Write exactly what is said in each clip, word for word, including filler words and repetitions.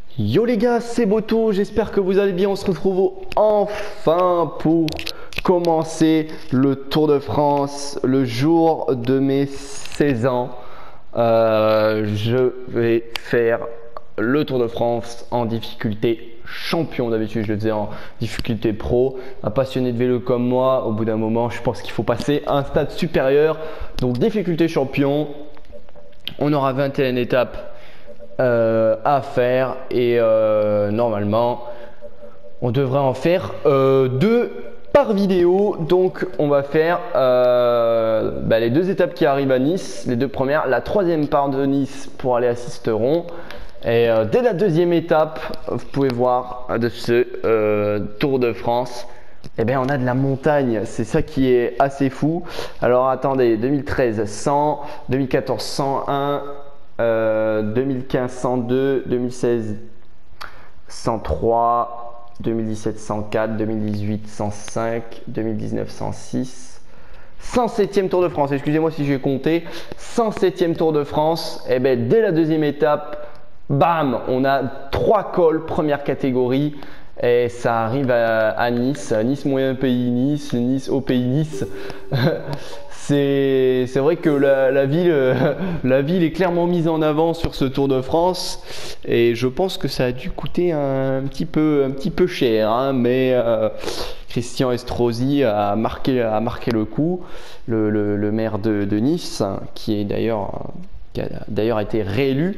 Yo les gars, c'est Boto, j'espère que vous allez bien. On se retrouve enfin pour commencer le Tour de France, le jour de mes seize ans. Euh, je vais faire le Tour de France en difficulté champion. D'habitude je le faisais en difficulté pro. Un passionné de vélo comme moi, au bout d'un moment je pense qu'il faut passer à un stade supérieur. Donc difficulté champion, on aura vingt et une étapes Euh, à faire et euh, normalement on devrait en faire euh, deux par vidéo. Donc on va faire euh, bah, les deux étapes qui arrivent à Nice, les deux premières, la troisième part de Nice pour aller à Sisteron. Et euh, dès la deuxième étape, vous pouvez voir de ce euh, Tour de France, eh bien, on a de la montagne, c'est ça qui est assez fou. Alors attendez, deux mille treize cent, deux mille quatorze cent un, Euh, deux mille quinze cent deux, deux mille seize cent trois, deux mille dix-sept cent quatre, deux mille dix-huit cent cinq, deux mille dix-neuf cent six, cent septième Tour de France. Excusez-moi si j'ai compté, cent septième Tour de France. Et bien dès la deuxième étape, bam, on a trois cols première catégorie. Et ça arrive à, à Nice, Nice moyen pays Nice, Nice au pays Nice. C'est vrai que la, la, ville, la ville est clairement mise en avant sur ce Tour de France et je pense que ça a dû coûter un petit peu, un petit peu cher, hein, mais euh, Christian Estrosi a marqué, a marqué le coup, le, le, le maire de, de Nice, qui est d'ailleurs qui a d'ailleurs été réélu.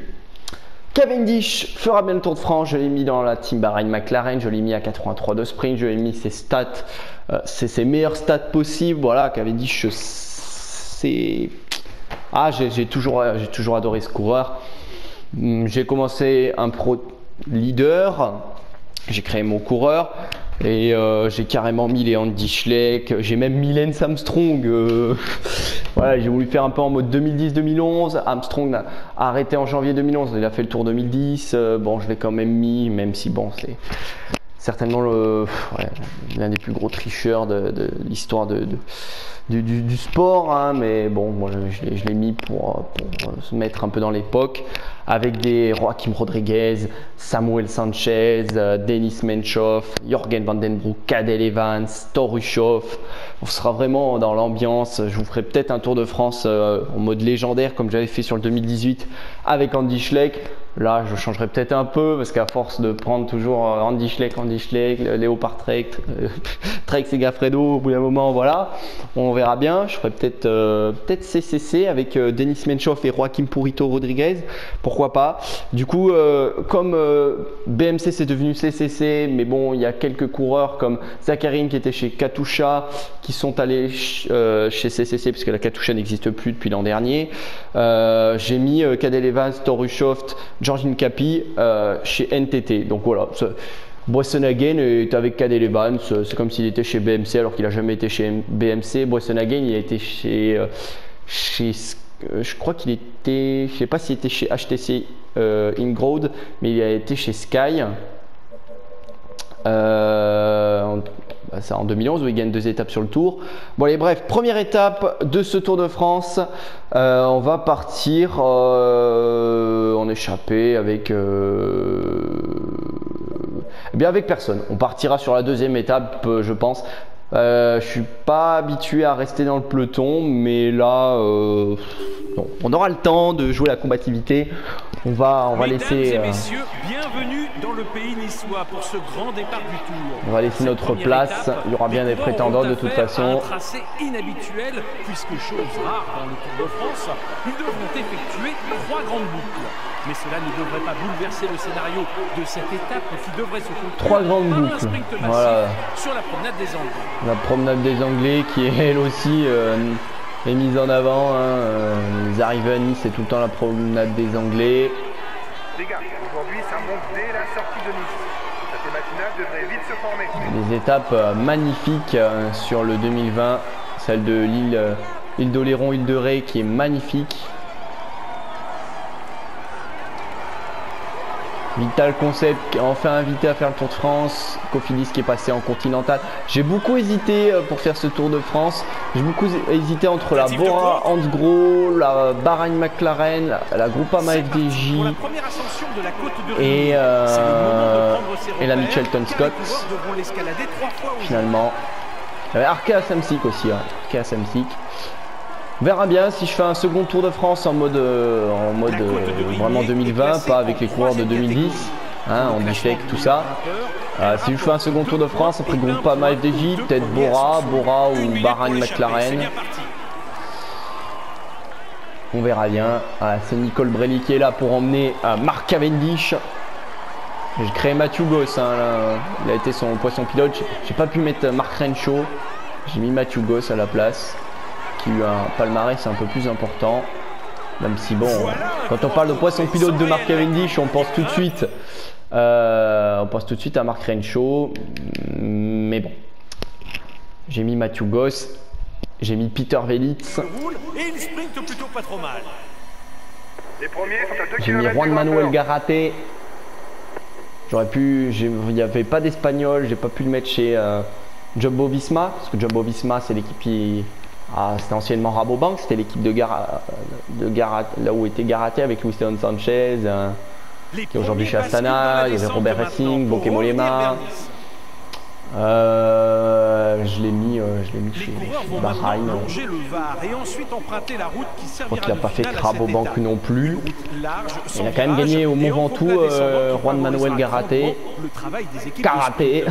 Cavendish fera bien le Tour de France, je l'ai mis dans la team Bahrain McLaren, je l'ai mis à quatre-vingt-trois de sprint, je l'ai mis ses stats, euh, c'est ses meilleurs stats possibles. Voilà, Cavendish, c'est... Ah, j'ai toujours, j'ai toujours adoré ce coureur. J'ai commencé un pro leader, j'ai créé mon coureur et euh, j'ai carrément mis les Andy Schleck, j'ai même mis Lance Armstrong. Euh, voilà, j'ai voulu faire un peu en mode deux mille dix deux mille onze. Armstrong a arrêté en janvier deux mille onze, il a fait le Tour deux mille dix. Euh, bon, je l'ai quand même mis, même si bon, c'est certainement le, ouais, l'un des plus gros tricheurs de, de l'histoire de, de, du, du, du sport, hein, mais bon, moi je, je l'ai mis pour, pour se mettre un peu dans l'époque, avec des Joaquim Rodriguez, Samuel Sanchez, euh, Denis Menchoff, Jorgen Van Den Broek, Cadel Evans, Thor Hushoff. On sera vraiment dans l'ambiance. Je vous ferai peut-être un Tour de France euh, en mode légendaire comme j'avais fait sur le deux mille dix-huit avec Andy Schleck. Là, je changerai peut-être un peu parce qu'à force de prendre toujours Andy Schleck, Andy Schleck, Léopard Trek, euh, Trek et Gaffredo, au bout d'un moment, voilà, on verra bien. Je ferai peut-être euh, peut-être C C C avec euh, Denis Menchoff et Joaquim Purito Rodriguez, pourquoi pas. Du coup, euh, comme euh, B M C c'est devenu C C C, mais bon, il y a quelques coureurs comme Zakharine qui était chez Katusha, qui sont allés ch euh, chez C C C parce que la Katusha n'existe plus depuis l'an dernier. Euh, J'ai mis euh, Cadel Evans, Thor Hushoff, Georgine Capi euh, chez N T T. Donc voilà, Boisson-Hagen est avec Cadel Evans, c'est comme s'il était chez B M C alors qu'il n'a jamais été chez B M C. Boisson-Hagen, il a été chez, euh, chez euh, je crois qu'il était, je sais pas s'il était chez H T C euh, Ingrode, mais il a été chez Sky. Euh, c'est en deux mille onze où il gagne deux étapes sur le Tour. Bon allez, bref, première étape de ce Tour de France. Euh, on va partir euh, en échappée avec euh, eh bien avec personne. On partira sur la deuxième étape, je pense. Euh, je suis pas habitué à rester dans le peloton, mais là, euh, non. On aura le temps de jouer la combativité. On va, on va laisser. Mesdames et messieurs, bienvenue dans le pays niçois pour ce grand départ du Tour. On va laisser notre place. Étape, il y aura bien des prétendants de toute façon. Un tracé inhabituel, puisque chose rare dans le Tour de France, ils devront effectuer trois grandes boucles. Mais cela ne devrait pas bouleverser le scénario de cette étape qui devrait se conclure trois grandes boucles. Voilà. Sur la promenade des Anglais. La promenade des Anglais qui est elle aussi euh, est mise en avant. Hein. Euh, les arrivées à Nice, c'est tout le temps la promenade des Anglais. Les gars, aujourd'hui ça monte dès la sortie de Nice. Cette matinale devrait vite se former. Des étapes euh, magnifiques euh, sur le deux mille vingt. Celle de l'île euh, île d'Oléron, île de Ré qui est magnifique. Vital Concept qui est enfin invité à faire le Tour de France. Cofidis qui est passé en Continental. J'ai beaucoup hésité pour faire ce Tour de France. J'ai beaucoup hésité entre la Bora Hansgrohe, la Bahrain McLaren, la, la Groupama F D J et, euh, et la Mitchelton Scott. Finalement, il y avait Arkea Samsic aussi. Hein. Arkea Samsic. On verra bien si je fais un second Tour de France en mode, euh, en mode euh, vraiment deux mille vingt, pas avec les coureurs de deux mille dix, hein, en Bifec, tout ça. Euh, si je fais un second Tour de France, après Groupama F D J, peut-être Bora, Bora ou Bahrain McLaren. On verra bien. Ah, c'est Nicole Brelli qui est là pour emmener euh, Mark Cavendish. J'ai créé Matthew Goss, hein, là. Il a été son poisson pilote. J'ai pas pu mettre Mark Renshaw. J'ai mis Matthew Goss à la place, qui a eu un palmarès un peu plus important, même si bon, quand on parle de poisson pilote de Mark Cavendish, on pense tout de suite euh, on pense tout de suite à Mark Renshaw, mais bon, j'ai mis Matthew Goss, j'ai mis Peter Velits, j'ai mis Juan Manuel Garate. J'aurais pu, il n'y avait pas d'espagnol, j'ai pas pu le mettre chez euh, Jumbo Visma, parce que Jumbo Visma c'est l'équipe qui Ah, c'était anciennement Rabobank, c'était l'équipe de, Gara, de Gara, là où était Garaté avec Luiston Sanchez, euh, qui est aujourd'hui chez Astana. Il y avait Robert Racing, Bokeh Molema. Euh, je l'ai mis, euh, je l'ai mis chez Bahrain. Je crois qu'il n'a pas fait Rabobank non plus. Il a quand même gagné au Mont Ventoux, euh, Juan Manuel Garaté. Garaté.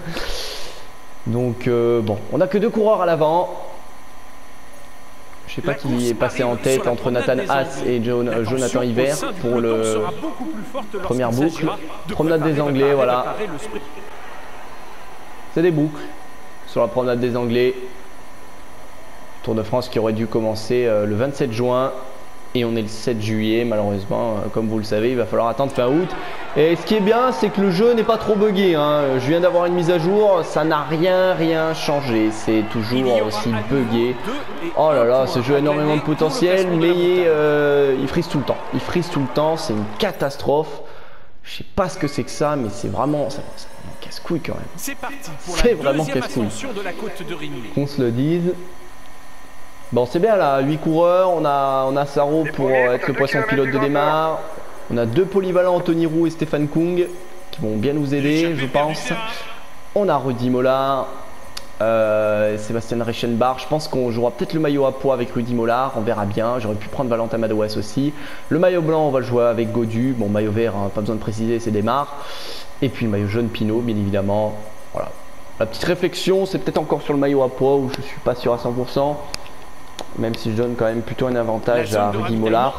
Donc euh, bon, on n'a que deux coureurs à l'avant. Je sais pas qui est passé en tête entre Nathan Haas et John, euh, Jonathan Hiver pour le première boucle. Promenade des Anglais, voilà. C'est des boucles sur la promenade des Anglais. Tour de France qui aurait dû commencer euh, le vingt-sept juin. Et on est le sept juillet, malheureusement, euh, comme vous le savez, il va falloir attendre fin août. Et ce qui est bien, c'est que le jeu n'est pas trop buggé, hein. Je viens d'avoir une mise à jour, ça n'a rien, rien changé. C'est toujours aussi buggé. Oh là là, ce jeu a énormément de potentiel, mais euh, il frise tout le temps. Il frise tout le temps, c'est une catastrophe. Je sais pas ce que c'est que ça, mais c'est vraiment, ça, ça casse-couille quand même. C'est parti pour C'est la vraiment deuxième casse-couille. ascension de la côte de Rimini. Qu'on se le dise. Bon, c'est bien là, huit coureurs, on a, on a Saro pour être le poisson pilote de démarre. On a deux polyvalents, Anthony Roux et Stéphane Kung, qui vont bien nous aider, je pense. On a Rudy Mollard, euh, Sébastien Reichenbach. Je pense qu'on jouera peut-être le maillot à pois avec Rudy Mollard, on verra bien. J'aurais pu prendre Valentin Madouas aussi. Le maillot blanc, on va le jouer avec Godu. Bon, maillot vert, hein, pas besoin de préciser, c'est démarre. Et puis le maillot jaune, Pinot, bien évidemment. Voilà. La petite réflexion, c'est peut-être encore sur le maillot à pois où je suis pas sûr à cent pour cent. Même si je donne quand même plutôt un avantage à Rudy Mollard.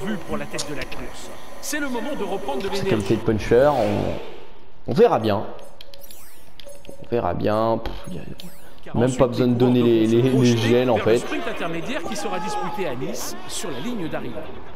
C'est le moment de reprendre de l'énergie. Qualité de puncher, on, on verra bien. On verra bien. Pff, y a même pas besoin de donner les, les, les gels en fait. Sprint intermédiaire qui sera disputé à Nice sur la ligne d'arrivée.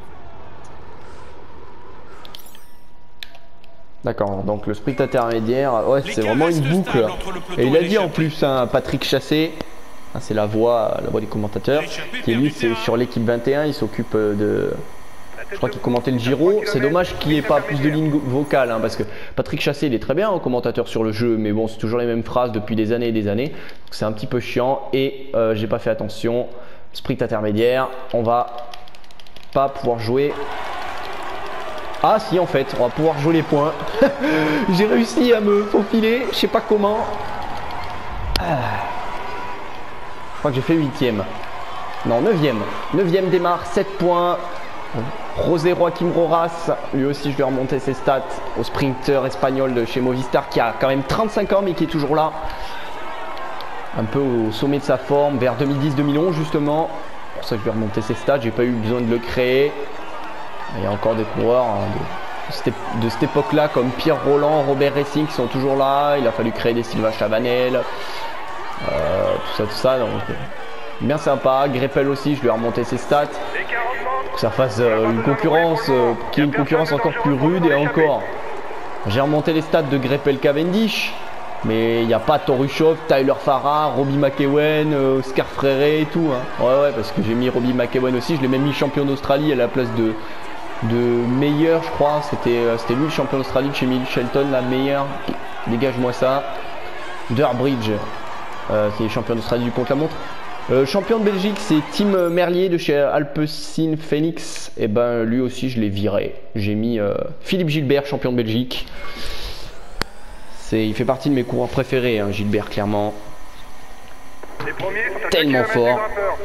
D'accord, donc le sprint intermédiaire, ouais, c'est vraiment une boucle. Et il a dit en plus, hein, Patrick Chassé. C'est la voix, la voix des commentateurs, qui lui c'est sur l'équipe vingt et un, il s'occupe de, je crois qu'il commentait le Giro. C'est dommage qu'il n'y ait pas plus de lignes vocales, hein, parce que Patrick Chassé il est très bien en commentateur sur le jeu, mais bon c'est toujours les mêmes phrases depuis des années et des années, donc c'est un petit peu chiant. Et euh, j'ai pas fait attention, sprint intermédiaire, on va pas pouvoir jouer. Ah si, en fait on va pouvoir jouer les points. J'ai réussi à me faufiler, je sais pas comment. ah. Je crois que j'ai fait huitième. Non, neuvième. neuvième démarre, sept points. José Joaquim Roras, lui aussi je vais remonter ses stats au sprinter espagnol de chez Movistar qui a quand même trente-cinq ans mais qui est toujours là. Un peu au sommet de sa forme, vers deux mille dix deux mille onze justement. Pour ça que je vais remonter ses stats, j'ai pas eu besoin de le créer. Il y a encore des coureurs hein, de, de cette, de cette époque-là comme Pierre Roland, Robert Racing qui sont toujours là. Il a fallu créer des Sylvain Chavanel. Euh, tout ça, tout ça, donc bien sympa. Greppel aussi, je lui ai remonté ses stats pour que ça fasse euh, une concurrence, euh, qui est une concurrence encore plus rude. Et encore, j'ai remonté les stats de Greppel Cavendish, mais il n'y a pas Torushov, Tyler Farrar, Robbie McEwen, euh, Oscar Freire et tout. Hein. Ouais, ouais, parce que j'ai mis Robbie McEwen aussi, je l'ai même mis champion d'Australie à la place de, de meilleur, je crois. C'était euh, c'était lui le champion d'Australie chez Shelton, la meilleure. Dégage-moi ça. Durbridge, euh, qui est champion d'Australie du contre-la-montre. Euh, champion de Belgique, c'est Tim Merlier de chez Alpecin Phoenix. Et ben lui aussi, je l'ai viré. J'ai mis euh, Philippe Gilbert, champion de Belgique. Il fait partie de mes coureurs préférés, hein, Gilbert, clairement. Les premiers sont à Tellement deux kilomètres fort. des grimpeurs.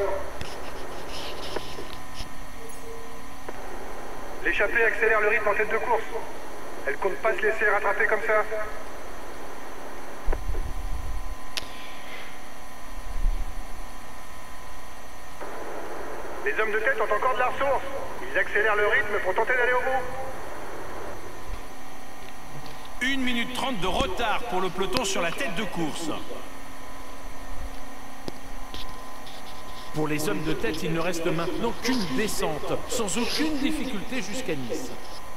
L'échappée accélère le rythme en tête de course. Elle compte pas se laisser rattraper comme ça. Les hommes de tête ont encore de la ressource. Ils accélèrent le rythme pour tenter d'aller au bout. une minute trente de retard pour le peloton sur la tête de course. Pour les hommes de tête, il ne reste maintenant qu'une descente, sans aucune difficulté jusqu'à Nice.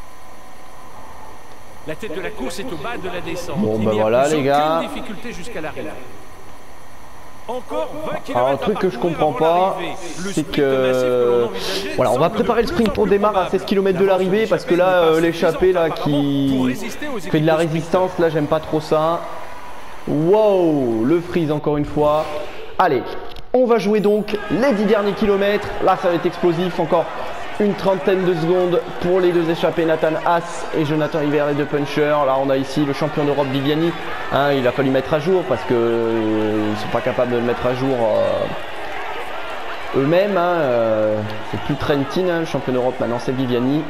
La tête de la course est au bas de la descente. Bon, il bah n'y a voilà, plus les gars. aucune difficulté jusqu'à l'arrivée. Encore vingt kilomètres. Alors un truc que je comprends pas, c'est que voilà, on va préparer le sprint, on démarre à seize kilomètres de l'arrivée parce que là euh, l'échappée là qui fait de la résistance, là j'aime pas trop ça. Wow, le freeze encore une fois. Allez, on va jouer donc les dix derniers kilomètres. Là ça va être explosif, encore une trentaine de secondes pour les deux échappés, Nathan Haas et Jonathan Hiver, les deux punchers. Là on a ici le champion d'Europe Viviani, hein, il a fallu mettre à jour parce que euh, ils sont pas capables de le mettre à jour euh, eux-mêmes, hein, euh, c'est plus Trentin, hein, le champion d'Europe maintenant c'est Viviani.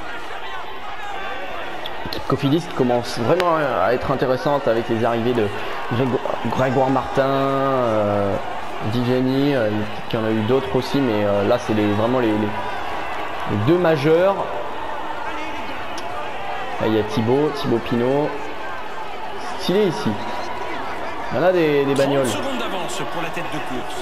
L'équipe Cofidis qui commence vraiment à être intéressante avec les arrivées de Grégo Grégoire Martin, euh, Viviani, euh, il y en a eu d'autres aussi, mais euh, là c'est les, vraiment les, les Les deux majeurs. Là, il y a Thibaut, Thibaut Pinot. Stylé ici. Il y en a des, des bagnoles. trente secondes d'avance pour la tête de course.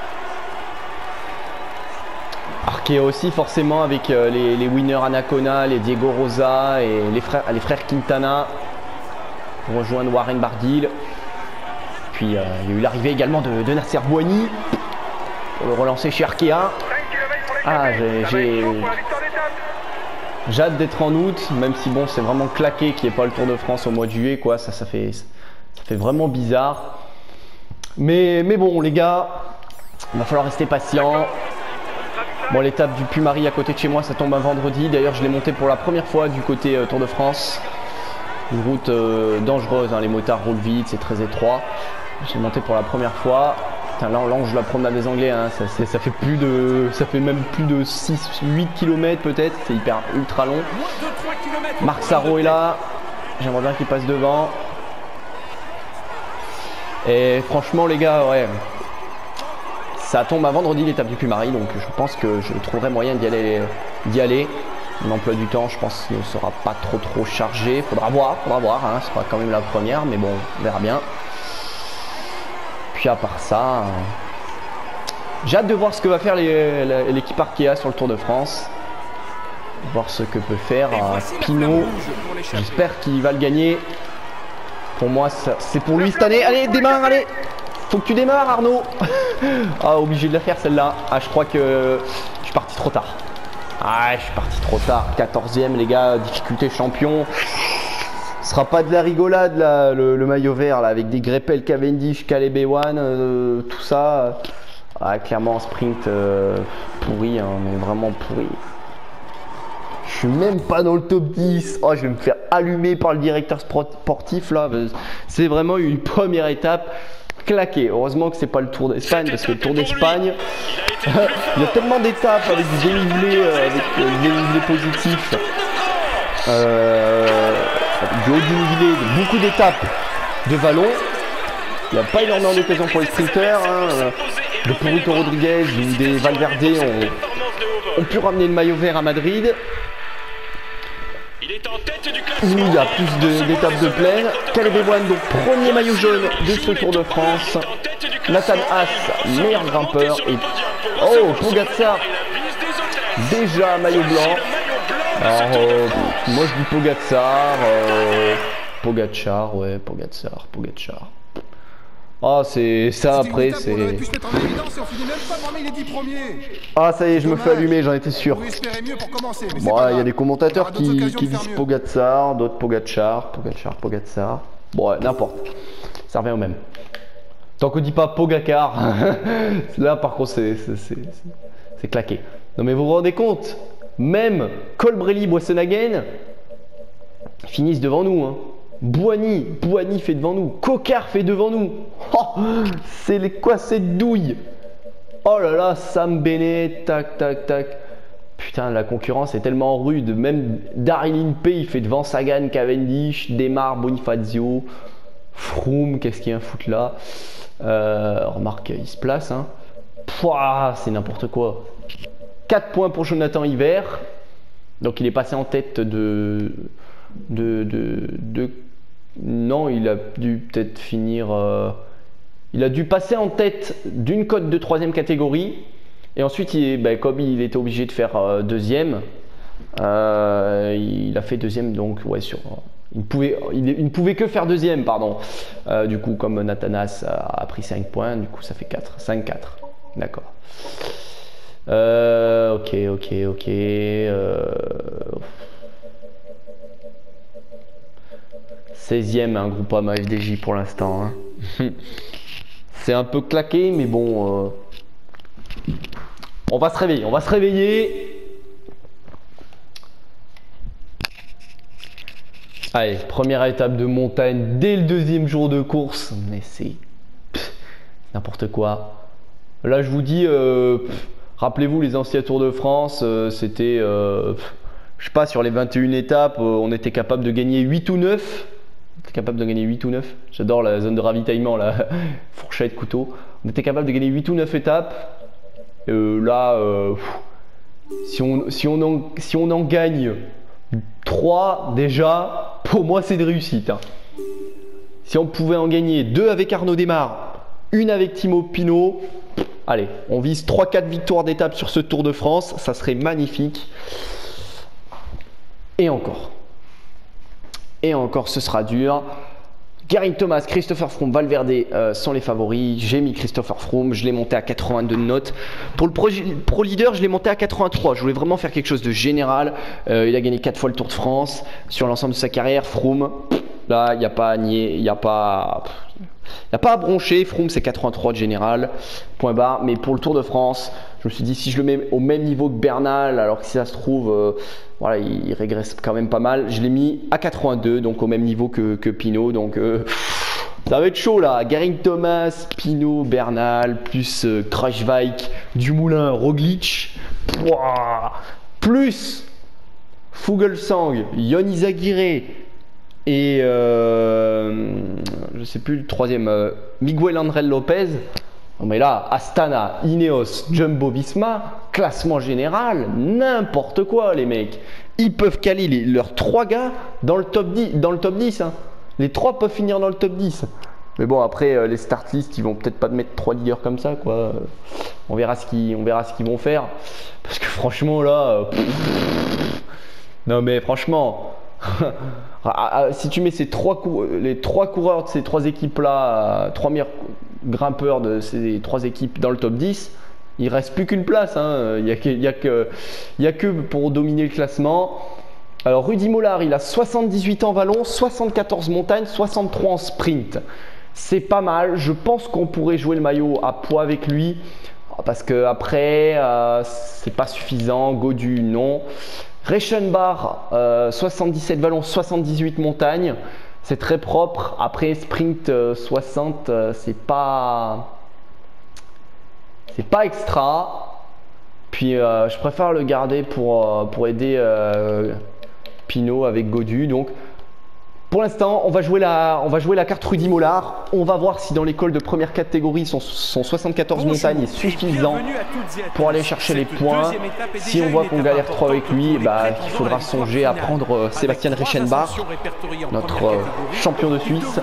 Arkea aussi forcément avec euh, les, les winners Anacona, les Diego Rosa et les frères, les frères Quintana pour rejoindre Warren Barguil. Puis euh, il y a eu l'arrivée également de, de Nasser Bouhanni pour le relancer chez Arkea. Ah, j'ai j'ai hâte d'être en août, même si bon c'est vraiment claqué qu'il n'y ait pas le Tour de France au mois de juillet, quoi. Ça, ça fait, ça fait vraiment bizarre. Mais, mais bon les gars, il va falloir rester patient. Bon, l'étape du Puy-Marie à côté de chez moi, ça tombe un vendredi. D'ailleurs je l'ai monté pour la première fois du côté euh, Tour de France. Une route euh, dangereuse, hein. Les motards roulent vite, c'est très étroit. J'ai monté pour la première fois. Putain, là, là on joue la promenade des Anglais, hein. ça, ça fait plus de, ça fait même plus de six huit kilomètres peut-être, c'est hyper ultra long. Marc Sarro est là, j'aimerais bien qu'il passe devant. Et franchement les gars, ouais, ça tombe à vendredi l'étape du Puy-Marie, donc je pense que je trouverai moyen d'y aller, d'y aller. Mon emploi du temps, je pense, ne sera pas trop trop chargé, faudra voir, faudra voir, hein. Ce sera quand même la première, mais bon, on verra bien. Puis à part ça, euh, j'ai hâte de voir ce que va faire l'équipe Arkea sur le Tour de France. Voir ce que peut faire euh, Pinot. J'espère qu'il va le gagner. Pour moi, c'est pour lui cette année. Allez, démarre, allez. Faut que tu démarres, Arnaud. Ah, obligé de la faire celle-là. Ah, je crois que je suis parti trop tard. Ah, je suis parti trop tard. quatorzième, les gars, difficulté champion. Ce sera pas de la rigolade là, le, le maillot vert là, avec des Greppel, Cavendish, Caleb Ewan, euh, tout ça. Ah, clairement sprint euh, pourri, hein, mais vraiment pourri. Je suis même pas dans le top dix. Oh, je vais me faire allumer par le directeur sportif là. C'est vraiment une première étape claquée. Heureusement que c'est pas le Tour d'Espagne, parce que le Tour d'Espagne, il y a tellement d'étapes avec du dénivelé, euh, avec euh, du dénivelé positif. Euh, du haut dénivelé, beaucoup d'étapes de vallon. Il n'y a pas énormément d'occasions pour les sprinters, hein. De Purito Rodriguez ou des Valverde ont, ont pu ramener le maillot vert à Madrid. Où il y a plus d'étapes de, de plaine. Caleb Ewan, donc premier maillot jaune de ce Tour de France. Nathan Haas, meilleur grimpeur. Et oh, Pogacar, déjà maillot blanc. Alors, euh, moi je dis Pogacar, euh, Pogacar, ouais, Pogacar, Pogacar. Ah, c'est ça après, c'est... Ah, ça y est, je me fais allumer, j'en étais sûr. Bon, il y a des commentateurs qui, qui disent Pogacar, d'autres Pogacar, Pogacar, Pogacar. Bon, ouais, n'importe. Ça revient au même. Tant qu'on dit pas Pogacar, là par contre c'est claqué. Non mais vous vous rendez compte, même Colbrelli, Boissenhagen finissent devant nous. Hein. Bouhanni, Bouhanni fait devant nous. Coquard fait devant nous. Oh, c'est les quoi cette douille. Oh là là, Sam Bennett, tac tac tac. Putain, la concurrence est tellement rude. Même Daryl Impey, il fait devant Sagan, Cavendish, Demar, Bonifacio, Froome, qu'est-ce qu'il y a à foutre là. Euh, remarque, il se place. Hein. Pouah, c'est n'importe quoi. quatre points pour Jonathan Hiver. Donc il est passé en tête de... de, de, de non, il a dû peut-être finir... Euh, il a dû passer en tête d'une cote de troisième catégorie. Et ensuite, il, ben, comme il était obligé de faire euh, deuxième, euh, il a fait deuxième, donc ouais, sur... Il ne, pouvait, il, il ne pouvait que faire deuxième, pardon. Euh, du coup, comme Nathanas a, a pris cinq points, du coup, ça fait quatre. cinq quatre. D'accord. Euh, ok, ok, ok. Euh... seizième, un Groupama F D J pour l'instant. Hein. C'est un peu claqué, mais bon... Euh... On va se réveiller, on va se réveiller. Allez, première étape de montagne dès le deuxième jour de course. Mais c'est n'importe quoi. Là, je vous dis, euh, rappelez-vous les anciens Tours de France, euh, c'était, euh, je sais pas, sur les vingt et une étapes, euh, on était capable de gagner huit ou neuf. On était capable de gagner huit ou neuf. J'adore la zone de ravitaillement, la fourchette, couteau. On était capable de gagner huit ou neuf étapes. Euh, là, euh, si, on, si, on en, si on en gagne trois déjà, pour moi c'est de réussite. Hein. Si on pouvait en gagner deux avec Arnaud Démare, une avec Thibaut Pinot, allez, on vise trois quatre victoires d'étape sur ce Tour de France, ça serait magnifique. Et encore. Et encore, ce sera dur. Geraint Thomas, Christopher Froome, Valverde euh, sont les favoris. J'ai mis Christopher Froome, je l'ai monté à quatre-vingt-deux notes. Pour le Pro, Pro Leader, je l'ai monté à quatre-vingt-trois. Je voulais vraiment faire quelque chose de général. Euh, il a gagné quatre fois le Tour de France sur l'ensemble de sa carrière. Froome, là, il n'y a pas à nier, il n'y a pas... Il n'y a pas à broncher, Froome c'est quatre-vingt-trois de général, point barre. Mais pour le Tour de France, je me suis dit si je le mets au même niveau que Bernal, alors que si ça se trouve, euh, voilà, il, il régresse quand même pas mal. Je l'ai mis à quatre-vingt-deux, donc au même niveau que, que Pinot. Donc euh, ça va être chaud là. Geraint Thomas, Pinot, Bernal, plus euh, Kruijswijk, Dumoulin, Roglic, pouah, plus Fuglsang, Yon Izagirre. Et euh, je sais plus le troisième, euh, Miguel Angel Lopez. Non mais là, Astana, Ineos, Jumbo Visma, classement général, n'importe quoi les mecs. Ils peuvent caler les, leurs trois gars dans le top dix. Dans le top dix hein. Les trois peuvent finir dans le top dix. Mais bon après euh, les start list, ils vont peut-être pas mettre trois leaders comme ça quoi. On verra ce qu'ils, on verra ce qu'ils vont faire. Parce que franchement là, euh, pff, non mais franchement. Si tu mets ces trois les trois coureurs de ces trois équipes là, trois meilleurs grimpeurs de ces trois équipes dans le top dix, il reste plus qu'une place. Hein. Il n'y a, a, que, a que pour dominer le classement. Alors Rudy Mollard, il a soixante-dix-huit en vallon, soixante-quatorze montagne, soixante-trois en sprint. C'est pas mal. Je pense qu'on pourrait jouer le maillot à poids avec lui. Parce que après, euh, c'est pas suffisant. Gaudu, non. Reichenbach, euh, soixante-dix-sept vallons, soixante-dix-huit montagnes, c'est très propre. Après sprint euh, soixante, euh, c'est pas, c'est pas extra. Puis euh, je préfère le garder pour euh, pour aider euh, Pinot avec Gaudu. Donc pour l'instant, on va jouer la, on va jouer la carte Rudy Mollard. On va voir si dans l'école de première catégorie, son, son soixante-quatorze montagnes est suffisant pour aller chercher les points. Si on voit qu'on galère trop avec lui, bah, il faudra songer à prendre euh, Sébastien Reichenbach, notre euh, champion de Suisse.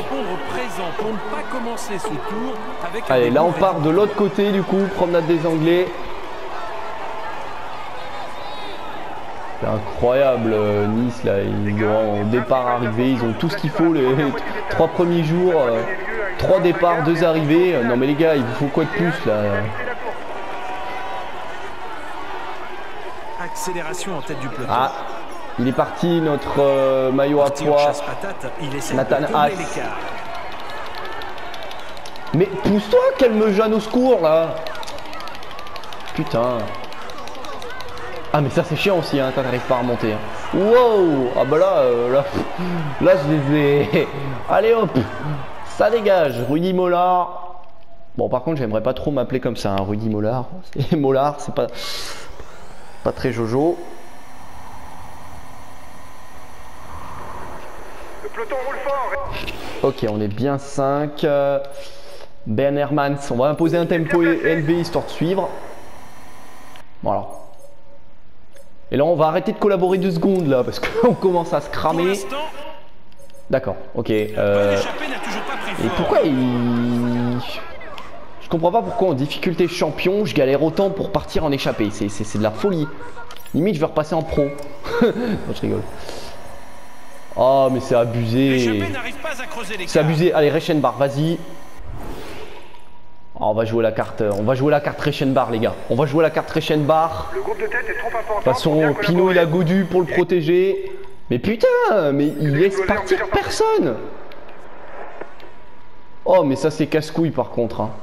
Allez, là on part de l'autre côté du coup, promenade des Anglais. C'est incroyable, euh, Nice là, ils ont au départ arrivé, ils ont tout ce qu'il faut les trois premiers jours. Euh, Trois départs, deux arrivées. Non mais les gars, il vous faut quoi de plus là? Accélération en tête du peloton. Ah, il est parti notre euh, maillot à pois. Nathan Haas. Mais pousse-toi, qu'elle me gêne au secours là. Putain. Ah mais ça c'est chiant aussi hein, quand t'arrives pas à remonter. Hein. Wow. Ah bah là, euh, là, là je les ai. Allez hop. Ça dégage. Rudy Mollard. Bon par contre j'aimerais pas trop m'appeler comme ça, hein, Rudy Mollard. Mollard, c'est pas, pas très jojo. Le peloton roule fort. Ok, on est bien cinq. Euh, Ben Hermans, on va imposer un tempo élevé histoire de suivre. Voilà. Et là, on va arrêter de collaborer deux secondes là parce qu'on commence à se cramer. D'accord, ok. Euh, et pourquoi il. Je comprends pas pourquoi en difficulté champion, je galère autant pour partir en échappée. C'est de la folie. Limite, je vais repasser en pro. Non, je rigole. Oh, mais c'est abusé. C'est abusé. Allez, Reichenbach, vas-y. Oh, on va jouer la carte. On va jouer la carte Reichenbach, les gars. On va jouer la carte Reichenbach. Le groupe de tête est trop important. De toute façon, Pinot, il a Godu pour le protéger. Mais putain, mais il laisse partir personne. Oh, mais ça, c'est casse-couille par contre. Hein.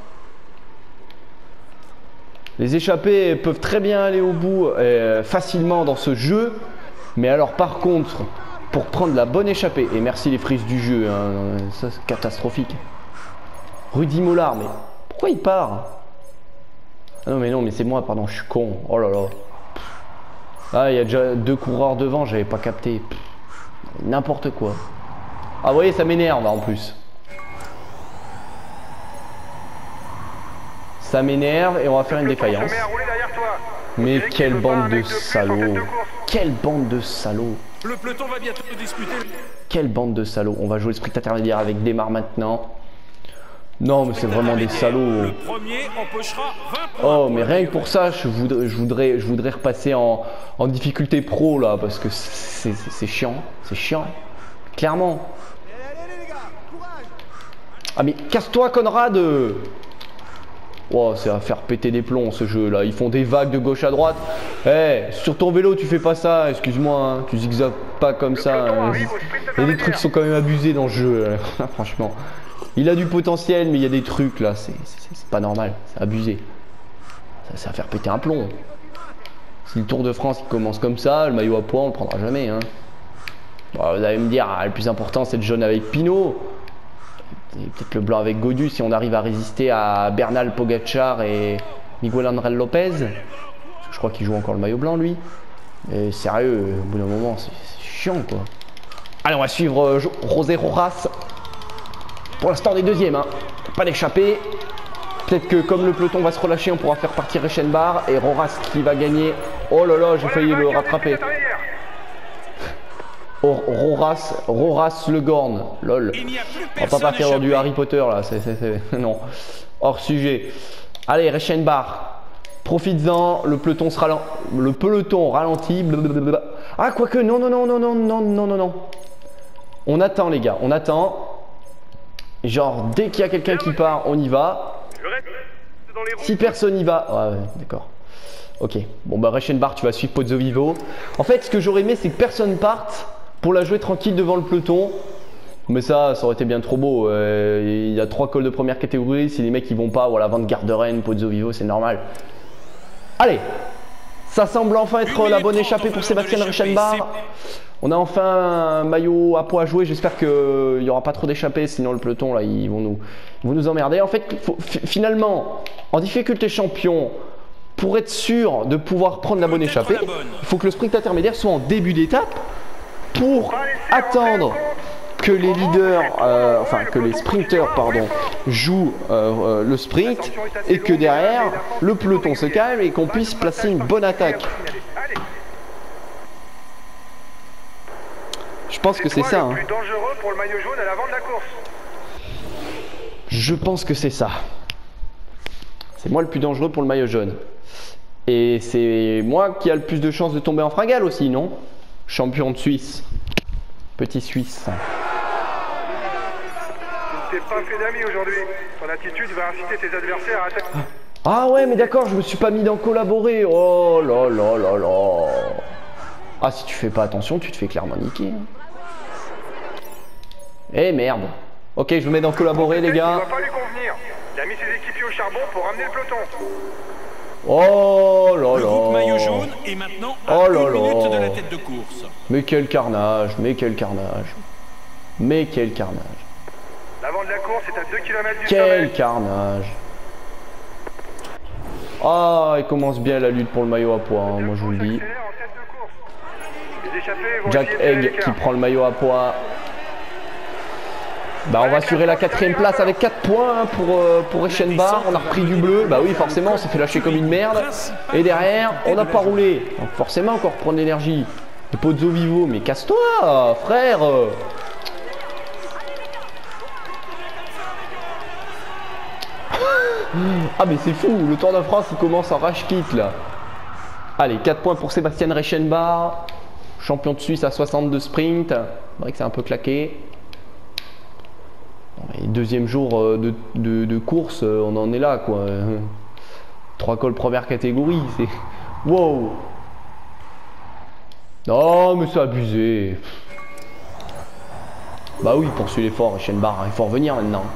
Les échappés peuvent très bien aller au bout euh, facilement dans ce jeu. Mais alors, par contre, pour prendre la bonne échappée, et merci les frises du jeu, hein, ça c'est catastrophique. Rudy Mollard, mais pourquoi il part? Ah non, mais non, mais c'est moi, pardon, je suis con. Oh là là. Ah, il y a déjà deux coureurs devant, j'avais pas capté. N'importe quoi. Ah, vous voyez, ça m'énerve en plus. Ça m'énerve et on va faire une défaillance. Mais quelle bande de salauds. Quelle bande de salauds. Le peloton va bientôt discuter. Quelle bande de salauds. On va jouer le sprint intermédiaire avec Desmar maintenant. Non mais c'est vraiment des salauds. Le premier empochera vingt points. Oh mais rien que pour ça je voudrais, je voudrais, je voudrais repasser en, en difficulté pro là. Parce que c'est chiant. C'est chiant. Clairement. Ah mais casse-toi Conrad. Oh, c'est à faire péter des plombs ce jeu là. Ils font des vagues de gauche à droite. Eh, hey, sur ton vélo tu fais pas ça, excuse-moi, hein. Tu zigzags pas comme ça. Hein. Il y a des trucs qui sont quand même abusés dans le jeu. Franchement. Il a du potentiel, mais il y a des trucs là, c'est pas normal, c'est abusé. Ça, ça va faire péter un plomb. Si le Tour de France il commence comme ça, le maillot à pois on le prendra jamais. Hein. Bon, vous allez me dire, ah, le plus important c'est le jaune avec Pinot. Peut-être le blanc avec Godu si on arrive à résister à Bernal, Pogacar et Miguel Ángel Lopez. Je crois qu'il joue encore le maillot blanc lui. Mais sérieux, au bout d'un moment c'est chiant quoi. Allez on va suivre euh, José Rojas. Pour l'instant on est deuxième, hein. Pas d'échapper. Peut-être que comme le peloton va se relâcher, on pourra faire partir Reichenbach et Rojas qui va gagner. Oh là là, j'ai failli le rattraper. Oh, Roras, Roras Le Gorn, lol. On va pas partir dans du Harry Potter là, c'est non. Hors sujet. Allez, Reichenbach, profites-en, le peloton sera lent, le peloton ralentit. Blablabla. Ah quoique, non non non non non non non non non. On attend les gars, on attend. Genre dès qu'il y a quelqu'un qui part, on y va. Si personne y va, ouais, ouais d'accord. Ok, bon bah Reichenbach, tu vas suivre Pozzovivo. En fait, ce que j'aurais aimé, c'est que personne parte pour la jouer tranquille devant le peloton. Mais ça, ça aurait été bien trop beau. Euh, il y a trois cols de première catégorie. Si les mecs ils vont pas, voilà, Van Garderen, Pozzovivo, c'est normal. Allez, ça semble enfin être la bonne échappée pour Sébastien Reichenbach. On a enfin un maillot à pois à jouer. J'espère qu'il n'y aura pas trop d'échappées. Sinon, le peloton, là, ils vont nous, ils vont nous emmerder. En fait, faut, finalement, en difficulté champion, pour être sûr de pouvoir prendre la bonne échappée, il faut que le sprint intermédiaire soit en début d'étape pour attendre que les leaders, euh, enfin que les sprinters pardon, jouent euh, euh, le sprint et que derrière le peloton se calme et qu'on puisse placer une bonne attaque. Je pense que c'est ça. Hein. Je pense que c'est ça. C'est moi le plus dangereux pour le maillot jaune. Et c'est moi qui a le plus de chances de tomber en fringale aussi, non? Champion de Suisse. Petit Suisse. t'es pas fait d'amis aujourd'hui. Ton attitude va inciter tes adversaires à attaquer. Ah ouais, mais d'accord, je me suis pas mis dans collaborer. Oh là là là là. Ah, si tu fais pas attention, tu te fais clairement niquer. Eh merde. Ok, je me mets dans collaborer, les gars. Il va pas lui convenir. Il a mis ses équipiers au charbon pour ramener le peloton. Oh là là. Le groupe maillot jaune est maintenant à Oh là une minute là. de la tête de course. Mais quel carnage, mais quel carnage. Mais quel carnage. L'avant de la course est à deux kilomètres du Quel sommet. carnage. Ah, il commence bien la lutte pour le maillot à pois, hein, moi je vous le dis. Accélère en tête de course. Les échappés vont Jack essayer de tirer Egg l'écart. qui prend le maillot à pois. Bah on va assurer la quatrième place avec quatre points hein, pour, euh, pour Eschenbach. On a repris du bleu. Bah oui forcément on s'est fait lâcher comme une merde. Et derrière on n'a pas roulé. Donc forcément encore prendre l'énergie. Le Pozzo Vivo, mais casse-toi frère. Ah mais c'est fou, le Tour de France il commence en rage kit là. Allez, quatre points pour Sébastien Reichenbach. Champion de Suisse à soixante-deux sprint. C'est vrai que c'est un peu claqué. Et deuxième jour de, de, de course, on en est là quoi. Trois cols première catégorie, c'est... Wow. Non mais c'est abusé. Bah oui, poursuit l'effort, Eschenbach, il faut revenir maintenant.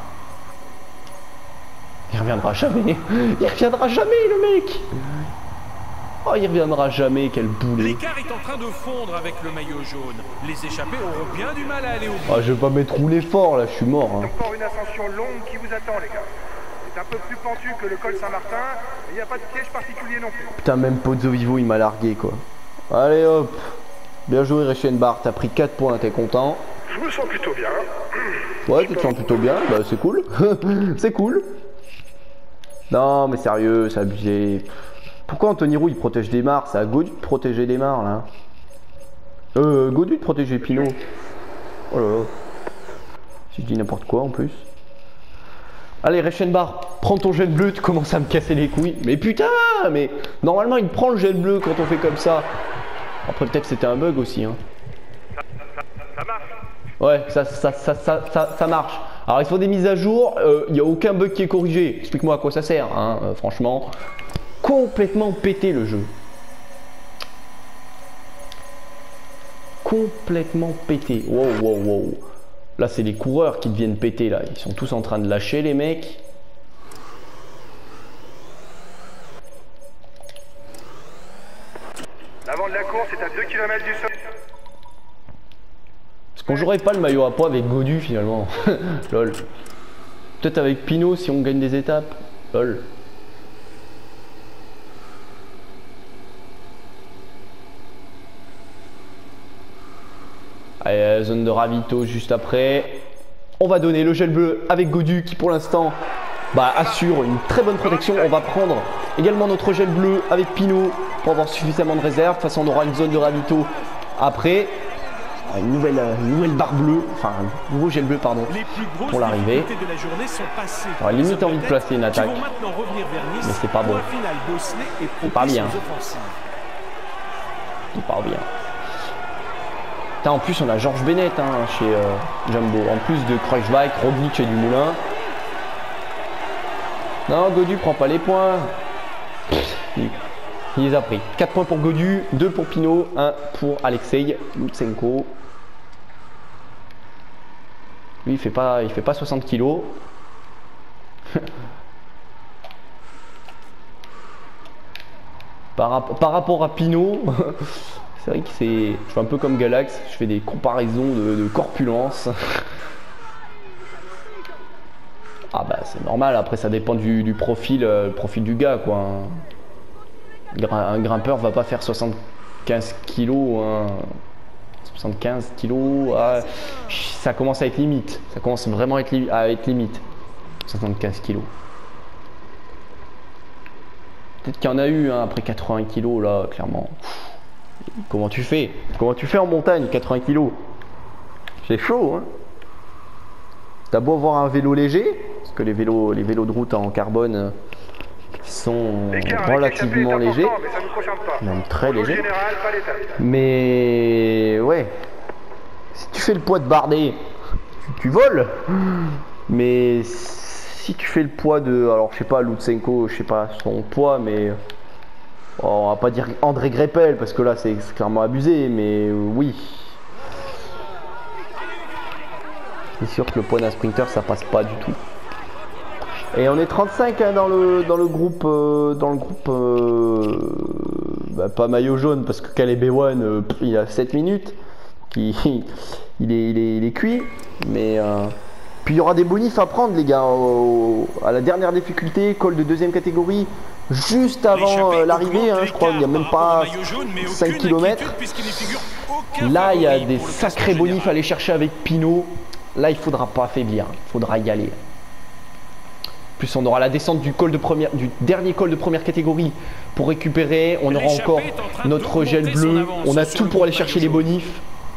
Il reviendra jamais. Il reviendra jamais le mec. Oh il reviendra jamais, quel boulet. L'écart est en train de fondre avec le maillot jaune. Les échappés auront bien du mal à aller au bout. Ah je vais pas mettre roulé fort là, je suis mort hein. Encore une ascension longue qui vous attend les gars. C'est un peu plus pentu que le col Saint-Martin, mais il n'y a pas de piège particulier non plus. Putain même Pozzo Vivo il m'a largué quoi. Allez hop. Bien joué Reichenbach, t'as pris quatre points, t'es content. Je me sens plutôt bien. Ouais tu te sens plutôt bien, bah c'est cool. C'est cool. Non mais sérieux, c'est abusé. Pourquoi Anthony Roux il protège des mares? C'est à Godu de protéger des mares là. Euh, Godu de protéger Pinot. Oh là là. Si je dis n'importe quoi en plus. Allez Reichenbach, prends ton gel bleu, tu commences à me casser les couilles. Mais putain, mais normalement il prend le gel bleu quand on fait comme ça. Après peut-être c'était un bug aussi hein. Ça, ça, ça marche. Ouais, ça, ça, ça, ça, ça, ça marche. Alors il faut des mises à jour, il euh, n'y a aucun bug qui est corrigé. Explique-moi à quoi ça sert, hein, euh, franchement. Complètement pété le jeu. Complètement pété. Wow, wow, wow. Là c'est les coureurs qui deviennent pétés là. Ils sont tous en train de lâcher les mecs. L'avant de la course est à deux kilomètres du sommet. Est-ce qu'on jouerait pas le maillot à pois avec Godu finalement? Lol. Peut-être avec Pinot si on gagne des étapes. Lol. Allez, zone de ravito juste après. On va donner le gel bleu avec Godu qui pour l'instant bah, assure une très bonne protection. On va prendre également notre gel bleu avec Pinot pour avoir suffisamment de réserve. De toute façon on aura une zone de ravito après. Une nouvelle, une nouvelle barre bleue, enfin un nouveau gel bleu pardon, Les plus grosses pour l'arrivée. difficultés de la journée sont passées. J'aurais limite Les envie de hommes placer une tête qui attaque. vont maintenant revenir vers Nice Mais c'est pas pour bon. un final bosselé et C'est pas propice bien. aux offensives. C'est pas bien. Putain, en plus on a Georges Bennett hein, chez euh, Jumbo. En plus de Kreuzweig, Roglic et Dumoulin. Non, Godu prend pas les points. Il, il les a pris. quatre points pour Godu, deux pour Pinot, un pour Alexei Lutsenko. Lui il fait pas, il fait pas soixante kilos. par, par rapport à Pinot, c'est vrai que c'est, je fais un peu comme Galax, je fais des comparaisons de, de corpulence. Ah bah c'est normal, après ça dépend du, du profil, euh, le profil du gars quoi. Un grimpeur va pas faire soixante-quinze kilos, hein. soixante-quinze kilos, ah, ça commence à être limite, ça commence vraiment à être, li à être limite, soixante-quinze kilos. Peut-être qu'il y en a eu hein, après quatre-vingts kilos là, clairement. Comment tu fais? Comment tu fais en montagne, quatre-vingts kilos? C'est chaud hein. T'as beau avoir un vélo léger, parce que les vélos, les vélos de route en carbone sont relativement légers, mais ça nous concerne pas. même très Au légers. général, pas l'étape. Mais ouais, si tu fais le poids de Bardet, tu, tu voles. Mais si tu fais le poids de... Alors je sais pas, Lutsenko, je sais pas son poids, mais... Oh, on va pas dire André Greipel, parce que là c'est clairement abusé, mais euh, oui. C'est sûr que le poids d'un sprinter ça passe pas du tout. Et on est trente-cinq hein, dans, le, dans le groupe, euh, dans le groupe euh, bah, pas maillot jaune, parce que Caleb Ewan, euh, il a sept minutes, qui, il, est, il, est, il est cuit, mais... Euh, puis il y aura des bonifs à prendre les gars, au, à la dernière difficulté, col de deuxième catégorie, juste avant euh, l'arrivée, hein, je crois qu'il n'y a même pas cinq kilomètres. Là il y a des sacrés bonifs à aller chercher avec Pinot. Là il faudra pas affaiblir, il faudra y aller. Plus on aura la descente du, col de première, du dernier col de première catégorie pour récupérer. On aura encore notre gel bleu, on a tout pour aller chercher les bonifs.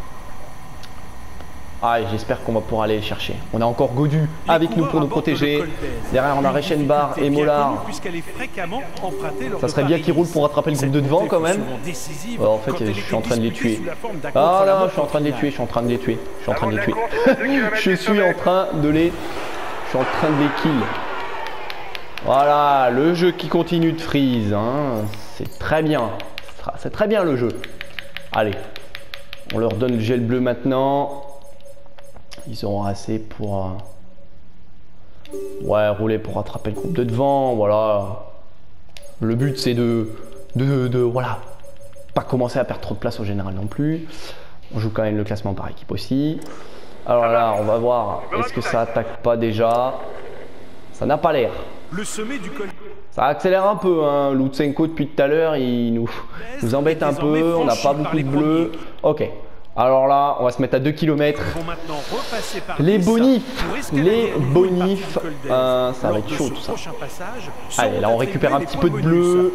Ah, j'espère qu'on va pouvoir aller les chercher. On a encore Godu avec nous pour nous protéger. Derrière, on a Reichenbach et Mollard. Ça serait bien qu'ils roulent pour rattraper le groupe de devant quand même. Oh, en fait, je suis en train de les tuer. Ah là, je suis en train de les tuer, je suis en train de les tuer. Je suis en train de les tuer. Je suis en train de les... Je suis en train de les kill. Voilà, le jeu qui continue de freeze. Hein. C'est très bien. C'est très bien le jeu. Allez, on leur donne le gel bleu maintenant. Ils auront assez pour euh, ouais, rouler pour rattraper le groupe de devant. Voilà. Le but c'est de, de, de voilà, pas commencer à perdre trop de place au général non plus. On joue quand même le classement par équipe aussi. Alors là, on va voir. Est-ce que ça attaque pas déjà? Ça n'a pas l'air. Le sommet du col. Ça accélère un peu. Hein. Lutsenko depuis tout à l'heure, il nous, nous embête un peu. On n'a pas beaucoup de bleu. Ok. Alors là, on va se mettre à deux kilomètres. Les bonifs, les bonifs, euh, ça va être chaud tout ça. Allez, là on récupère un petit peu de bleu.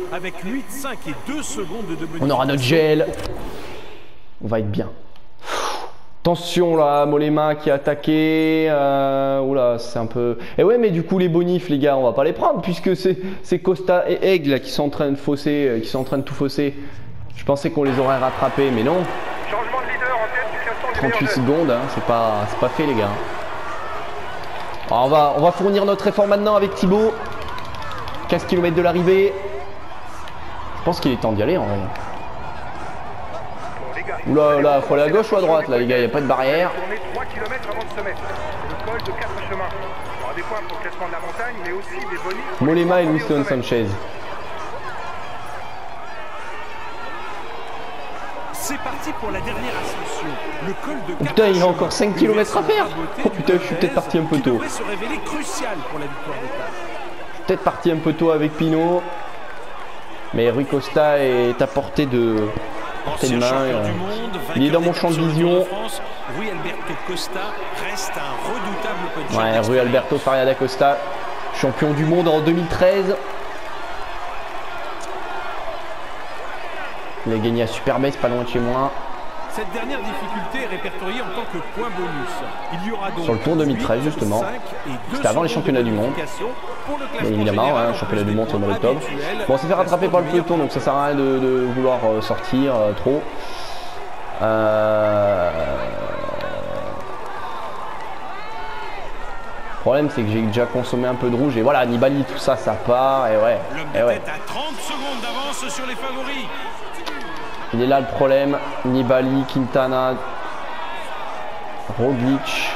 On aura notre gel. On va être bien. Attention là, Mollema qui a attaqué. Euh, oula, c'est un peu... Et ouais, mais du coup les bonifs, les gars, on va pas les prendre puisque c'est Costa et Aigle là, qui sont en train de fausser, qui sont en train de tout fausser. Je pensais qu'on les aurait rattrapés, mais non. Changement de leader en tête du classement des trente-huit meilleurs secondes, hein, c'est pas, c'est pas fait les gars. Alors, on, va, on va fournir notre effort maintenant avec Thibaut. quinze kilomètres de l'arrivée. Je pense qu'il est temps d'y aller en vrai. Bon, Oula, là, faut aller à gauche ou à droite là les gars, il n'y a pas de barrière. tourner trois kilomètres avant de se mettre. Le col de quatre chemins. Il y aura des points pour le classement de la montagne, mais aussi des bonus. Mollema et Winston Sanchez. C'est parti pour la dernière ascension. Le col de Oh putain, il y a encore cinq kilomètres à faire. Oh putain, je suis peut-être parti un peu tôt. Se révéler crucial pour la victoire d'étape. Je suis peut-être parti un peu tôt avec Pinot. Mais Rui Costa est à portée de, portée de main. Euh, il est dans mon champ de vision. Rui Alberto Costa reste un redoutable petit. Ouais, Rui Alberto Faria da Costa, champion du monde en deux mille treize. Il a gagné à Superbase, pas loin de chez moi. Cette dernière difficulté est répertoriée en tant que point bonus. Il y aura donc sur le Tour deux mille treize justement. C'était avant les championnats du monde. Bien évidemment, hein, championnat du monde au mois d'octobre. Bon, on s'est fait rattraper par le peloton, donc ça sert à rien de, de vouloir euh, sortir euh, trop. Euh... Le problème c'est que j'ai déjà consommé un peu de rouge et voilà, Nibali, tout ça, ça part et ouais. Et ouais. à trente secondes d'avance sur les favoris. Il est là le problème. Nibali, Quintana, Roglic.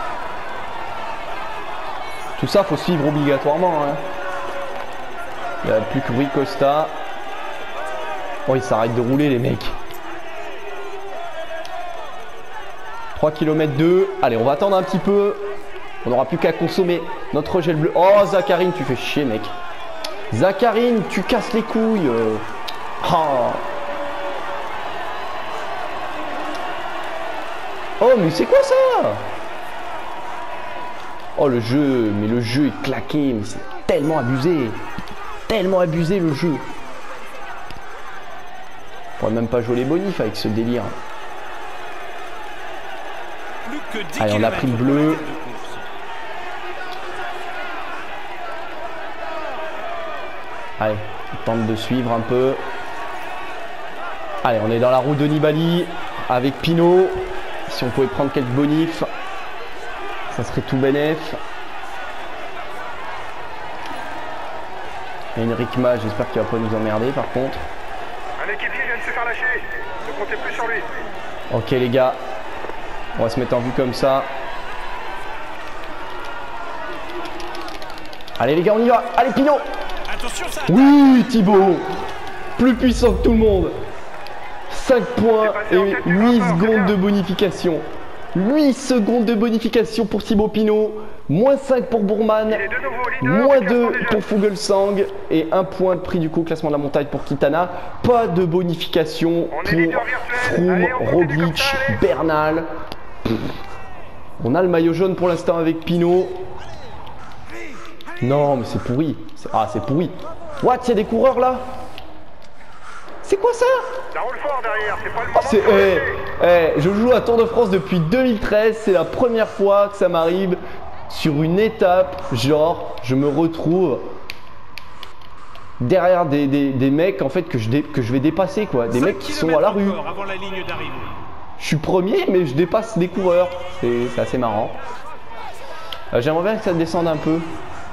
Tout ça, faut suivre obligatoirement. Hein. Il n'y a plus que Rui Costa. Oh, ils s'arrêtent de rouler, les mecs. trois kilomètres deux. Allez, on va attendre un petit peu. On n'aura plus qu'à consommer notre gel bleu. Oh, Zacharine, tu fais chier, mec. Zacharine, tu casses les couilles. Oh. Oh mais c'est quoi ça? Oh le jeu, mais le jeu est claqué, mais c'est tellement abusé. Tellement abusé le jeu. On pourrait même pas jouer les bonifs avec ce délire. Allez, on a pris le bleu. Allez, on tente de suivre un peu. Allez, on est dans la route de Nibali avec Pinot. Si on pouvait prendre quelques bonifs, ça serait tout bénef. Henrik Ma, j'espère qu'il va pas nous emmerder par contre. Un équipier vient de se faire lâcher. Ne comptez plus sur lui. Ok les gars, on va se mettre en vue comme ça. Allez les gars, on y va. Allez Pinot. Attention, ça. Oui Thibaut, plus puissant que tout le monde. cinq points et huit secondes de bonification. huit secondes de bonification pour Thibaut Pinot. Moins cinq pour Bourman. Il est de nouveau leader Moins du classement deux des pour jeunes. Fuglsang. Et un point de prix du coup, classement de la montagne pour Quintana. Pas de bonification On est pour leader virtuel. Froome, Allez, on continue comme Roglic, ça, allez. Bernal. On a le maillot jaune pour l'instant avec Pinot. Non mais c'est pourri. C'est- Ah c'est pourri. What, il y a des coureurs là? C'est quoi ça? Ça roule fort derrière, c'est pas le Ah, moment c'est, de se eh, relâcher. eh, je joue à Tour de France depuis deux mille treize, c'est la première fois que ça m'arrive sur une étape, genre je me retrouve derrière des, des, des mecs en fait que je, dé- que je vais dépasser quoi, des mecs qui sont à la rue. Avant la ligne d'arrivée. Je suis premier mais je dépasse des coureurs, c'est c'est assez marrant. Euh, J'aimerais bien que ça descende un peu.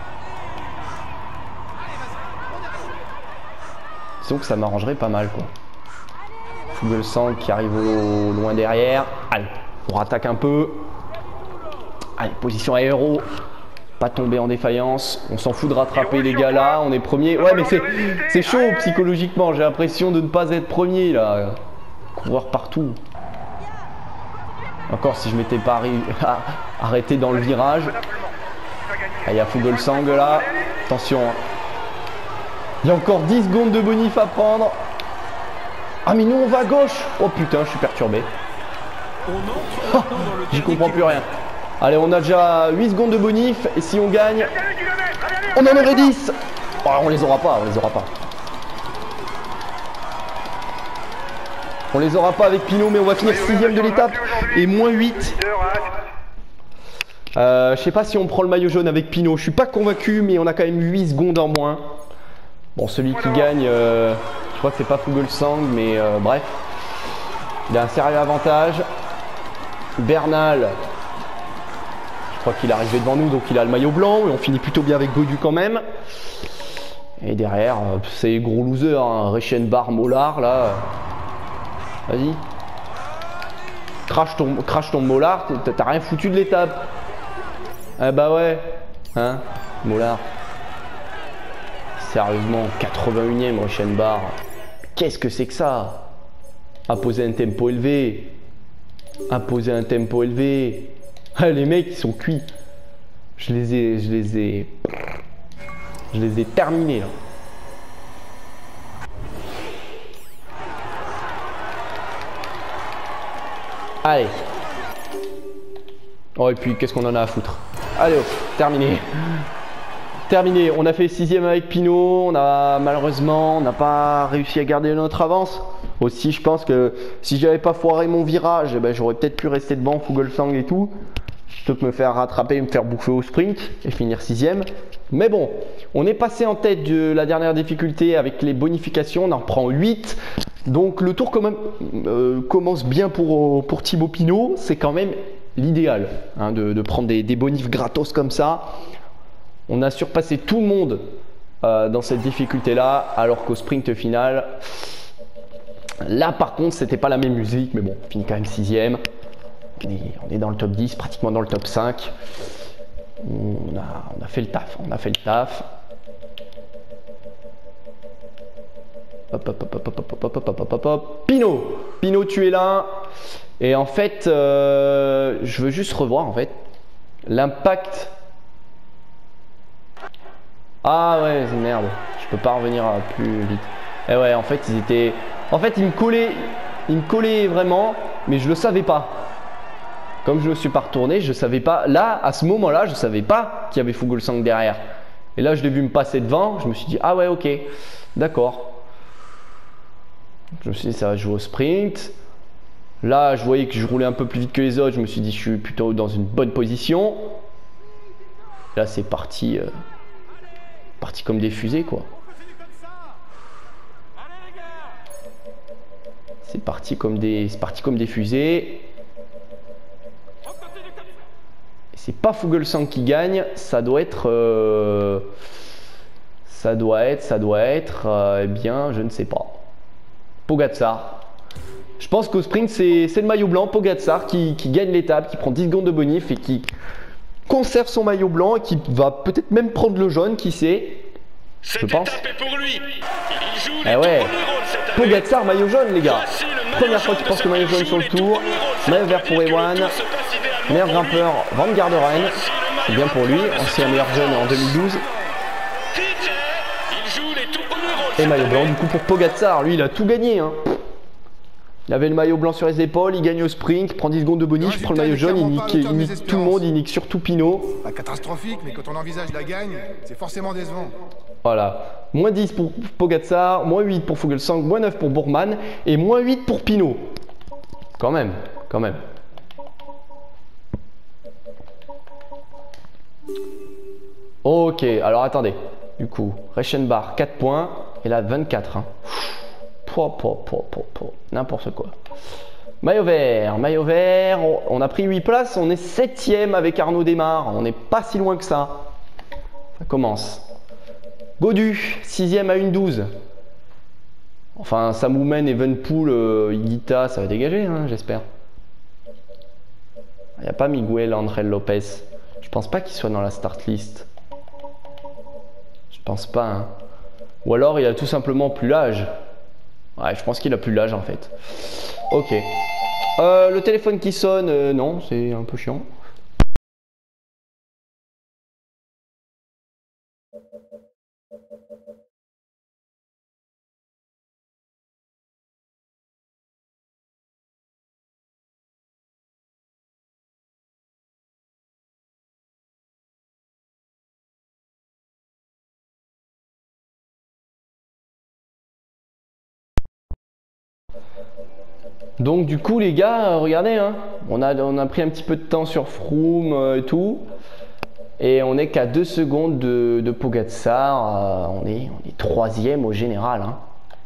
Disons que ça m'arrangerait pas mal quoi. Fuglsang qui arrive au loin derrière. Allez, on rattaque un peu. Allez, position aéro. Pas tomber en défaillance. On s'en fout de rattraper les gars là. On est premier. Ouais, mais c'est c'est chaud psychologiquement. J'ai l'impression de ne pas être premier là. Coureur partout. Encore si je m'étais pas arri- arrêté dans le virage. Ah, il y a Fuglsang là. Attention. Hein. Il y a encore dix secondes de bonif à prendre. Ah mais nous on va à gauche. Oh putain, je suis perturbé. On entre maintenant dans le J'y dernier comprends plus rien. Allez, on a déjà huit secondes de bonif. Et si on gagne, Allez, kilomètres, allez, allez, on en allez, aurait dix. Oh, on les aura pas, on les aura pas. On les aura pas avec Pinot, mais on va finir sixième de l'étape. Et moins huit. leader, hein. Euh, je sais pas si on prend le maillot jaune avec Pinot. Je suis pas convaincu, mais on a quand même huit secondes en moins. Bon, celui qui gagne, euh, je crois que c'est pas Fuglsang, mais euh, bref. Il a un sérieux avantage. Bernal, je crois qu'il est arrivé devant nous, donc il a le maillot blanc. Et on finit plutôt bien avec Gaudu quand même. Et derrière, euh, c'est gros loser, hein. Reichenbach, Mollard, là. Vas-y. Crash ton, crash ton Mollard, t'as- t'as rien foutu de l'étape. Ah bah ouais. Hein, Mollard. Sérieusement, quatre-vingt-unième Reichenbach. Qu'est-ce que c'est que ça? Imposer un tempo élevé. Imposer un tempo élevé. Ah, les mecs, ils sont cuits. Je les ai... Je les ai... Je les ai terminés, là. Allez. Oh, et puis, qu'est-ce qu'on en a à foutre? Allez, hop, terminé. Terminé, on a fait sixième avec Pinot, on a malheureusement on n'a pas réussi à garder notre avance. Aussi je pense que si j'avais pas foiré mon virage, eh ben, j'aurais peut-être pu rester devant Fuglsang et tout, plutôt que me faire rattraper et me faire bouffer au sprint et finir sixième. Mais bon, on est passé en tête de la dernière difficulté avec les bonifications, on en prend huit. Donc le tour quand même, euh, commence bien pour, pour Thibaut Pinot, c'est quand même l'idéal hein, de, de prendre des, des bonifs gratos comme ça. On a surpassé tout le monde euh, dans cette difficulté-là, alors qu'au sprint final, là par contre, c'était pas la même musique, mais bon, on finit quand même sixième. On est, on est dans le top dix, pratiquement dans le top cinq. On a, on a fait le taf, on a fait le taf. Hop, hop, hop, hop, hop, hop, hop, hop, hop, hop, hop. Pinot, Pinot, tu es là. Et en fait, euh, je veux juste revoir en fait l'impact. Ah ouais, c'est merde. Je peux pas revenir plus vite. Et ouais, en fait, ils étaient... En fait, ils me collaient... Ils me collaient vraiment, mais je le savais pas. Comme je ne me suis pas retourné, je savais pas... Là, à ce moment-là, je savais pas qu'il y avait Fuglsang derrière. Et là, je l'ai vu me passer devant. Je me suis dit, ah ouais, ok. D'accord. Je me suis dit, ça va jouer au sprint. Là, je voyais que je roulais un peu plus vite que les autres. Je me suis dit, je suis plutôt dans une bonne position. Là, c'est parti... Euh... Parti comme des fusées quoi. C'est parti comme des, c'est parti comme des fusées. C'est pas Fuglsang qui gagne, ça doit être, euh... Ça doit être, ça doit être, euh, eh bien, je ne sais pas. Pogacar. Je pense qu'au sprint, c'est le maillot blanc, Pogacar, qui, qui gagne l'étape, qui prend dix secondes de bonif et qui conserve son maillot blanc et qui va peut-être même prendre le jaune, qui sait. Je pense. Pour lui. Il joue eh ouais, Pogacar, maillot jaune, les gars. Première fois qu'il porte le maillot jaune sur le tour. Maillot vert pour Ewan. Meilleur grimpeur, Van Garderen. C'est bien pour lui, ancien meilleur jeune en deux mille douze. Et maillot blanc du coup pour Pogacar, lui il a tout gagné. Hein. Il avait le maillot blanc sur les épaules, il gagne au sprint, il prend dix secondes de bonus, il prend le maillot jaune, il nique, il nique tout le monde, il nique surtout Pinot. Pas catastrophique, mais quand on envisage la gagne, c'est forcément décevant. Voilà, moins dix pour Pogacar, moins huit pour Fuglsang, moins neuf pour Bourman et moins huit pour Pinot. Quand même, quand même. Ok, alors attendez. Du coup, Reichenbach quatre points et là vingt-quatre. Hein. N'importe quoi. Maillot vert, maillot vert. On a pris huit places, on est septième avec Arnaud Démare. On n'est pas si loin que ça. Ça commence. Gaudu, sixième à une douze. Enfin, Samoumen, Evenpool, euh, Higuita, ça va dégager, hein, j'espère. Il n'y a pas Miguel Angel Lopez. Je pense pas qu'il soit dans la start list. Je pense pas. Hein. Ou alors il a tout simplement plus l'âge. Ouais, je pense qu'il a plus l'âge en fait. Ok. Euh, le téléphone qui sonne, euh, non, c'est un peu chiant. Donc du coup les gars, regardez, hein, on, a, on a pris un petit peu de temps sur Froome euh, et tout. Et on est qu'à deux secondes de, de Pogacar. Euh, on, est, on est troisième au général. Hein.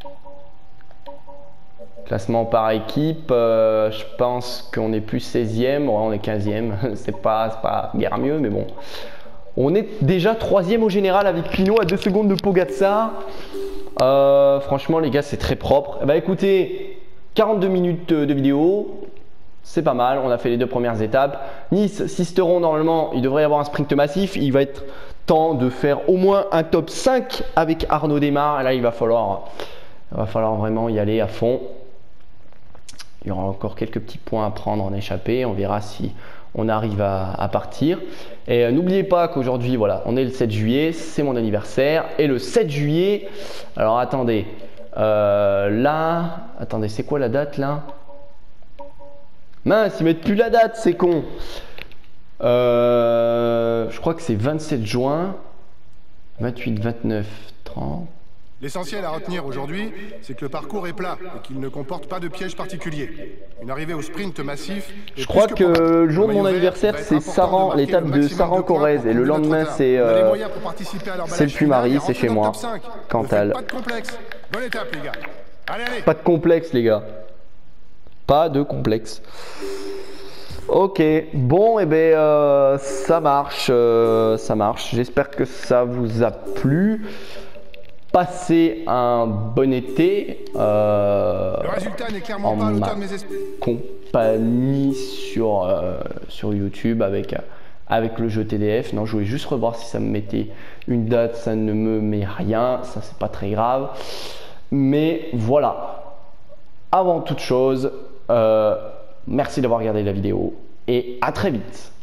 Classement par équipe, euh, je pense qu'on est plus seizième. Ouais, on est quinzième. C'est pas, pas guère mieux, mais bon. On est déjà troisième au général avec Pinot à deux secondes de Pogacar. Euh, franchement les gars, c'est très propre. Bah écoutez, quarante-deux minutes de vidéo, c'est pas mal, on a fait les deux premières étapes. Nice, Sisteron, normalement, il devrait y avoir un sprint massif. Il va être temps de faire au moins un top cinq avec Arnaud Démare. Et là, il va falloir, il va falloir vraiment y aller à fond. Il y aura encore quelques petits points à prendre en échappée. On verra si on arrive à, à partir. Et euh, n'oubliez pas qu'aujourd'hui, voilà, on est le sept juillet, c'est mon anniversaire. Et le sept juillet, alors attendez. Euh, là, attendez, c'est quoi la date là? Mince, ils mettent plus la date, c'est con. Euh, je crois que c'est vingt-sept juin, vingt-huit, vingt-neuf, trente. L'essentiel à retenir aujourd'hui, c'est que le parcours est plat et qu'il ne comporte pas de piège particulier. Une arrivée au sprint massif. Je crois que, que le jour de mon anniversaire, c'est Saran, l'étape de Saran-Corrèze, et le lendemain, c'est euh, le Puy-Marie, c'est chez moi, Cantal. Pas de complexe. Bonne étape, les gars. Allez, allez. Pas de complexe, les gars. Pas de complexe. Ok, bon, et eh ben euh, ça marche, euh, ça marche. J'espère que ça vous a plu. Passez un bon été. Euh, Le résultat n'est clairement pas à l'auteur de mes esprits. Compagnie sur euh, sur YouTube avec avec le jeu T D F. Non, je voulais juste revoir si ça me mettait une date. Ça ne me met rien. Ça, c'est pas très grave. Mais voilà. Avant toute chose, euh, merci d'avoir regardé la vidéo et à très vite.